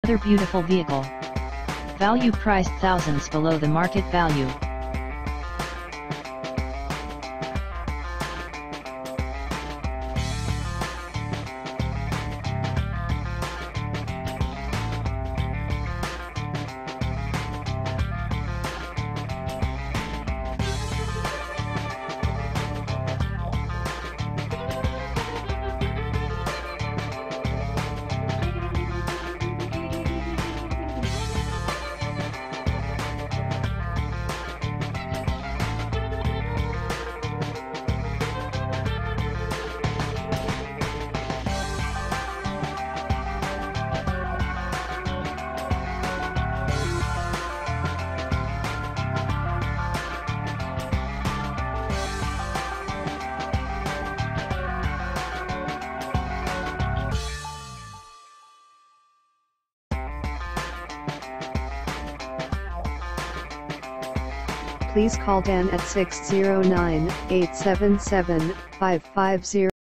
Another beautiful vehicle. Value priced thousands below the market value. Please call Dan at 609-877-550.